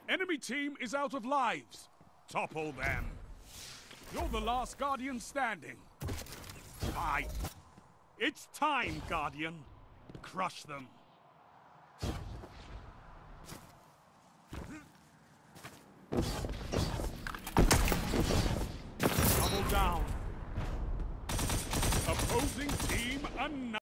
Enemy team is out of lives. Topple them. You're the last Guardian standing. Fight. It's time, Guardian. Crush them. Double down. Opposing team, another.